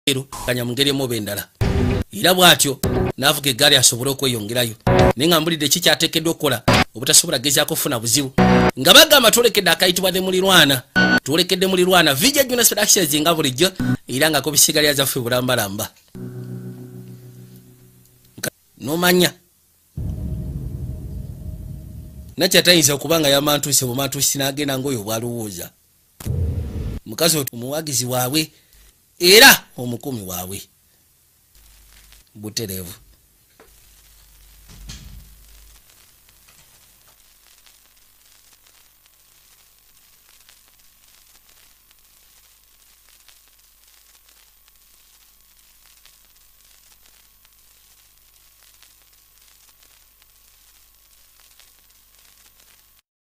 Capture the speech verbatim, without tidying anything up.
kanya mungeri mu bendala era bwatyo navuga eggaali asobole okweyongerayo naye nga mbulidde kikyateekeddwa okukola obutasobola gezaako kufuna buzibu nga bagamba twolekedde akayitibwa de mulirwana twolekedde mulirwana vija Jonas Productions nga bulijjo era nga kubisigalya zaffe bulambalamba nomanya nakyatayinza okubanga yamantuuse bumantuusi n'agenda ng'oyo bwalowooza mukazi omuwagizi waabwe era omukumi waabwe butereevu.